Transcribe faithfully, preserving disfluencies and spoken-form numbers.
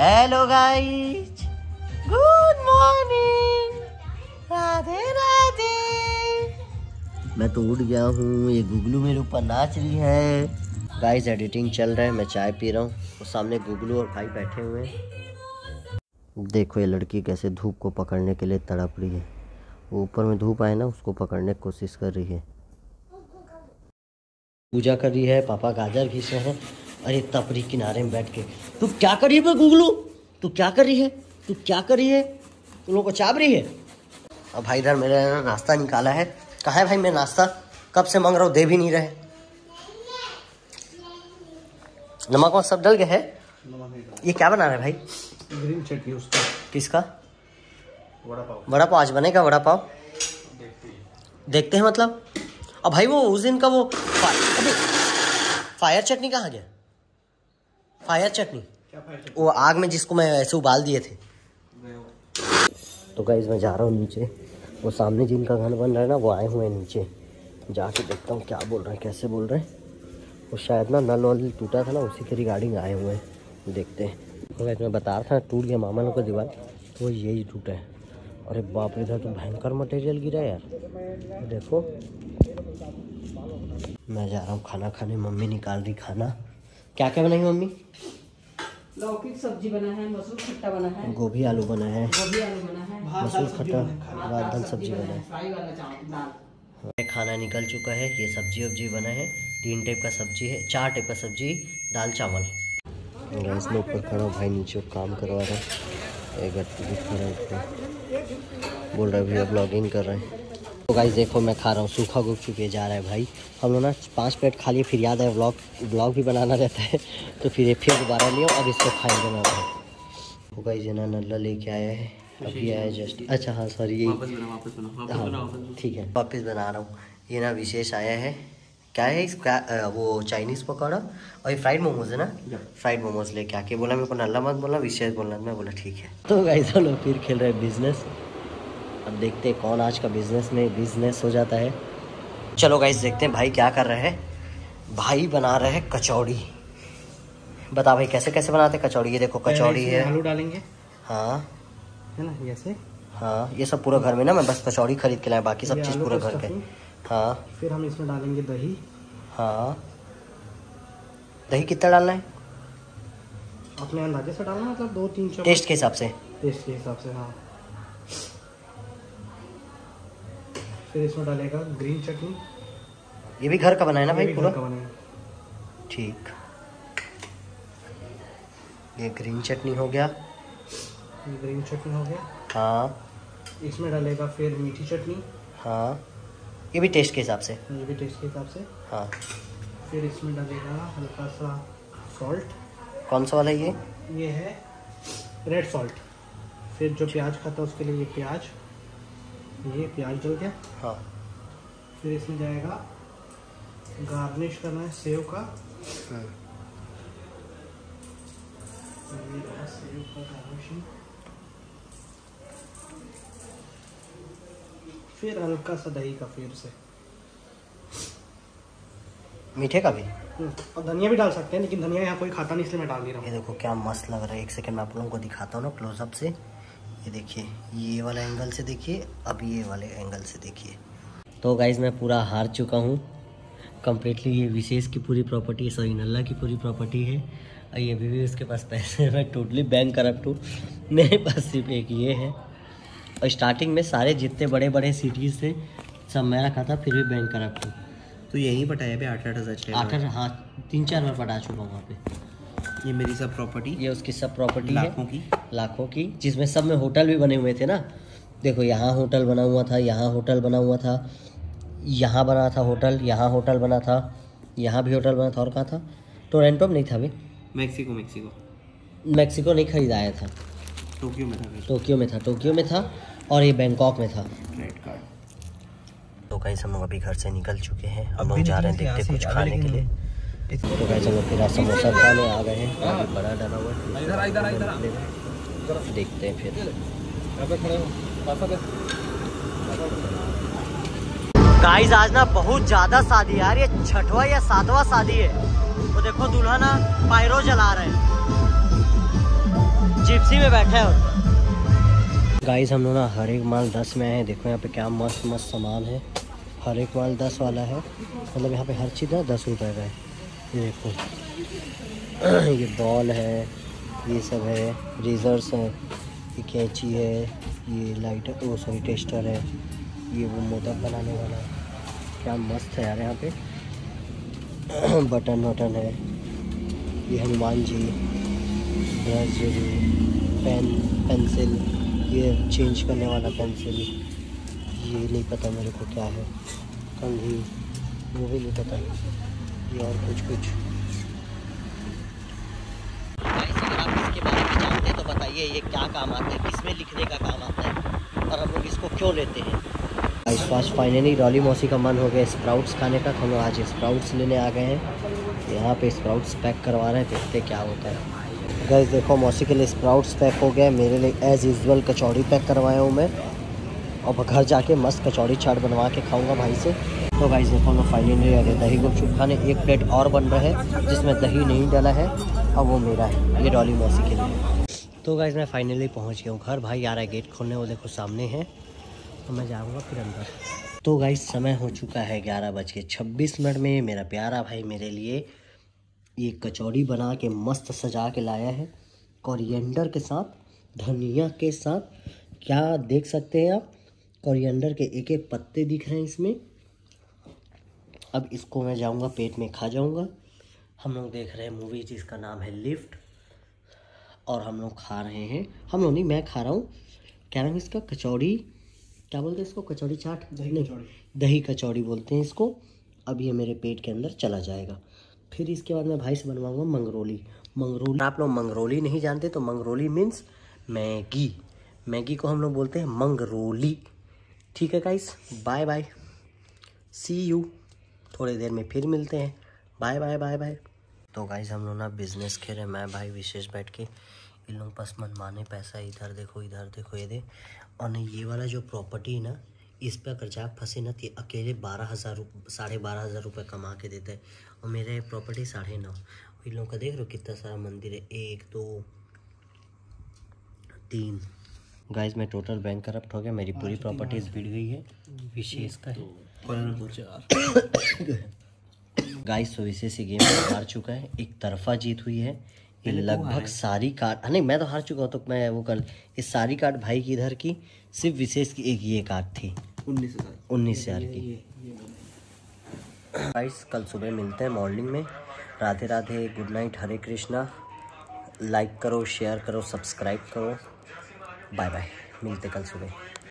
Hello guys, good morning, Radhe Radhe. मैं तो उठ गया हूँ, ये गुगलू मेरे ऊपर नाच रही है। गाइस एडिटिंग चल रहा है, मैं चाय पी रहा हूँ और सामने गुगलू और भाई बैठे हुए हैं। देखो ये लड़की कैसे धूप को पकड़ने के लिए तड़प रही है। वो ऊपर में धूप आए ना, उसको पकड़ने की कोशिश कर रही है। पूजा कर रही है, पापा गाजर घिस रहे हैं। अरे तपरी किनारे में बैठ के तू क्या कर रही है गुगलू? तू क्या कर रही है? तू क्या कर रही है? तू लोगों को चाप रही है? अब भाई इधर मेरे नाश्ता निकाला है। कहाँ है भाई मैं नाश्ता? कब से मांग रहा हूँ, दे भी नहीं रहे। नमक वमक सब डल गया है। ये क्या बना रहा है भाई? ग्रीन चटनी उसका। किसका? वड़ा पाव। वड़ा पाव आज बनेगा? वड़ा पाव देखते हैं मतलब। अब भाई वो उस दिन का वो फायर, फायर चटनी कहाँ गया? फायर चटनी क्या फायर चटनी? वो आग में जिसको मैं ऐसे उबाल दिए थे। तो गाइस मैं जा रहा हूँ नीचे। वो सामने जिनका घर बन रहा है ना, वो आए हुए हैं नीचे। जाके देखता हूँ क्या बोल रहे हैं, कैसे बोल रहे हैं। वो शायद ना नल वल टूटा था ना, उसी के रिगार्डिंग आए हुए हैं। देखते हैं। तो गाइस मैं बता रहा था टूट गया मामा लोग का दीवार, तो यही टूटा है। अरे बाप रे, इधर तो भयंकर मटेरियल गिरा है यार। देखो मैं जा रहा हूँ खाना खाने। मम्मी निकाल रही खाना। क्या क्या बनाई मम्मी? लौकी की सब्जी बना है, मसूर खट्टा बना है, गोभी आलू बना है, गोभी आलू बना है, मसूर खट्टा, दाल सब्जी बना है। फ्राई वाला चावल दाल। खाना निकल चुका है। ये सब्जी वब्जी बना है। तीन टाइप का सब्जी है, चार टाइप का सब्जी, दाल चावल। गैस में ऊपर खड़ा हूँ, भाई नीचे काम करवा रहा है। एक खड़ा बोल रहा है भैया ब्लॉगिंग कर रहे हैं। तो गाइस देखो मैं खा रहा हूँ सूखा गुपचुप। ये जा रहा है भाई। हम लोग ना पाँच प्लेट खा लिए, फिर याद है व्लॉग व्लॉग भी बनाना रहता है, तो फिर ये फिर दोबारा लियो। अब इसको खाएंगे मैं भाई। तो गाइस ये ना नल्ला लेके आया है, अभी आया जस्ट। अच्छा हाँ सॉरी, यही हाँ ठीक है, वापस बना रहा हूँ। ये ना विशेष आया है। क्या है इसका? वो चाइनीज़ पकौड़ा और ये फ्राइड मोमोज है ना। फ्राइड मोमोज लेके आके बोला मेरे को नल्ला मत बोला, विशेष बोलना। मैं बोला ठीक है। तो गाइस हम लोग फिर खेल रहे हैं बिजनेस। अब देखते हैं कौन आज का बिजनेस में बिजनेस हो जाता है। चलो गाइस देखते हैं भाई क्या कर रहे हैं। भाई बना रहे हैं कचौड़ी। बता भाई कैसे कैसे बनाते हैं कचौड़ी? ये देखो कचौड़ी है, आलू डालेंगे। हाँ है ना, ऐसे। हाँ ये सब पूरा घर में ना, मैं बस कचौड़ी खरीद के लाया, बाकी सब चीज़ पूरा घर के। हाँ फिर हम इसमें डालेंगे दही। हाँ दही कितना डालना है? अपने अंदाजे से डालना, मतलब दो तीन चम्मच टेस्ट के हिसाब से। टेस्ट के हिसाब से हाँ। फिर इसमें डालेगा ग्रीन चटनी। ये भी घर का बना है ना भाई पूरा? ठीक। ये ग्रीन चटनी हो गया। ग्रीन चटनी हो गया। हाँ इसमें डालेगा फिर मीठी चटनी। हाँ ये भी टेस्ट के हिसाब से। ये भी टेस्ट के हिसाब से। हाँ फिर इसमें डालेगा हल्का सा सॉल्ट। कौन सा वाला है ये? ये है रेड सॉल्ट। फिर जो प्याज खाता है उसके लिए ये प्याज। ये प्याज डल गया। हाँ फिर इसमें जाएगा गार्निश करना है सेव का। ये रहा सेव का गार्निशिंग। फिर हल्का सा दही का फिर से। मीठे का भी और धनिया भी डाल सकते हैं, लेकिन धनिया यहाँ कोई खाता नहीं इसलिए मैं डाल नहीं रहा हूँ। ये देखो क्या मस्त लग रहा है। एक सेकंड मैं आप लोगों को दिखाता हूँ ना क्लोजअप से। ये देखिए, ये वाला एंगल से देखिए, अब ये वाले एंगल से देखिए। तो गाइज मैं पूरा हार चुका हूँ कम्प्लीटली। ये विशेष की पूरी प्रॉपर्टी, सॉरी नल्ला की पूरी प्रॉपर्टी है। और ये अभी भी उसके पास पैसे, मैं टोटली बैंक करप्ट हूँ। मेरे पास सिर्फ एक ये है। और स्टार्टिंग में सारे जितने बड़े बड़े सिटीज़ थे सब मैं रखा था, फिर भी बैंक करप्ट हूँ। तो यहीं पटाया पे आठ आठ हज़ार आठ हाँ तीन चार बार पटा चुका हूँ वहाँ पे। ये मेरी सब प्रॉपर्टी, ये उसकी सब प्रॉपर्टी लाखों है, की लाखों की, जिसमें सब में होटल भी बने हुए थे ना। देखो यहाँ होटल बना हुआ था, यहाँ होटल बना हुआ था, यहाँ बना था होटल, यहाँ होटल बना था, यहाँ भी होटल बना था। और कहाँ था? टोरंटो में नहीं था अभी। मैक्सिको मैक्सिको मैक्सिको नहीं खरीदाया था, टोक्यो में था। टोक्यो में था, टोक्यो में था। और ये बैंकॉक में था। Credit card. तो गाइस हम लोग अभी घर से निकल चुके हैं। हम लोग जा रहे हैं देखते कुछ खाने के लिए। तो गाइस हम लोग फिर समोसा खाने आ गए हैं। अभी बड़ा डाला हुआ है, देखते हैं फिर। गाइस आज ना बहुत ज्यादा शादी यार, ये छठवा या सातवां शादी है। तो देखो दूल्हा ना पायरो जला रहे हैं। जिप्सी में बैठे हैं। गाइस हम लोग ना हर एक माल दस में आए हैं। देखो यहाँ पे क्या मस्त मस्त सामान है। हर एक माल दस वाला है, मतलब यहाँ पे हर चीज़ ना दस रुपए का है। ये देखो ये बॉल है, ये सब है, रेजर्स है, ये कैंची है, ये लाइटर, ओ सॉरी टेस्टर है, ये वो मोदक बनाने वाला है। क्या मस्त है यार यहाँ पे। बटन वटन है, ये Hanuman ji, brush, pen, pencil, ये चेंज करने वाला पेंसिल, ये नहीं पता मेरे को क्या है, कंघी, वो भी नहीं पता, ये और कुछ कुछ। अगर आप इसके बारे में जानते हैं तो बताइए ये क्या काम आता है, किसमें लिखने का काम आता है और हम लोग इसको क्यों लेते हैं। इस पास फाइनली रॉली मौसी का मन हो गया स्प्राउट्स खाने का, तो हम लोग आज स्प्राउट्स लेने आ गए हैं। यहाँ पे स्प्राउट्स पैक करवा रहे हैं, देखते क्या होता है। गाइस देखो मौसी के लिए स्प्राउट्स पैक हो गए, मेरे लिए एज़ यूजुअल कचौड़ी पैक करवाया हूँ मैं, और घर जाके मस्त कचौड़ी चाट बनवा के खाऊंगा भाई से। तो गाइस देखो हम लोग फाइनली आ गए दही गुपचुप खाने। एक प्लेट और बन रहा है जिसमें दही नहीं डाला है, और वो मेरा है, ये रॉली मौसी के लिए। तो गाइस मैं फाइनली पहुँच गया हूँ घर। भाई आ रहा है गेट खोलने, वो देखो सामने है, तो मैं जाऊँगा फिर अंदर। तो गाइस समय हो चुका है ग्यारह बज के छब्बीस मिनट में। मेरा प्यारा भाई मेरे लिए ये कचौड़ी बना के मस्त सजा के लाया है, कोरिएंडर के साथ, धनिया के साथ। क्या देख सकते हैं आप, कोरिएंडर के एक एक पत्ते दिख रहे हैं इसमें। अब इसको मैं जाऊंगा पेट में खा जाऊंगा। हम लोग देख रहे हैं मूवी जिसका नाम है लिफ्ट, और हम लोग खा रहे हैं, हम लोग नहीं मैं खा रहा हूँ। क्या नाम है इसका, कचौड़ी, क्या बोलते हैं इसको, कचौड़ी चाट, दही कचौड़ी, दही कचौड़ी बोलते हैं इसको। अब ये मेरे पेट के अंदर चला जाएगा। फिर इसके बाद मैं भाई से बनवाऊंगा मंगरोली। मंगरोली आप लोग मंगरोली नहीं जानते तो मंगरोली मीन्स मैगी। मैगी को हम लोग बोलते हैं मंगरोली। ठीक है guys, bye bye, see you. थोड़ी देर में फिर मिलते हैं, बाय बाय बाय बाय। तो गाइस हम लोग ना बिजनेस खेल रहे हैं, मैं भाई विशेष बैठ के। इन लोग पास मनमाने पैसा, इधर देखो इधर देखो, ये दे। और नहीं ये वाला जो प्रॉपर्टी है ना, इस पर अगर जाग फंसे ना तो अकेले बारह हज़ार साढ़े बारह हज़ार रुपये कमा के देता है। और मेरा प्रॉपर्टी साढ़े नौ। इन लोगों का देख रहे हो कितना सारा मंदिर है, एक दो तीन। गाइस मैं टोटल बैंक करप्ट हो गया, मेरी पूरी प्रॉपर्टीज बिक गई है। विशेष का है गाइस, तो विशेष गेम हार चुका है, एक तरफा जीत हुई है। ये लगभग सारी कार्ड, नहीं मैं तो हार चुका हूँ, तो मैं वो कर, ये सारी कार्ड भाई की इधर की, सिर्फ विशेष की एक ये कार्ड थी उन्नीस हज़ार उन्नीस हज़ार की। गाइस कल सुबह मिलते हैं मॉर्निंग में। Radhe Radhe, good night, Hare Krishna. Like करो, शेयर करो, सब्सक्राइब करो। बाय बाय, मिलते कल सुबह।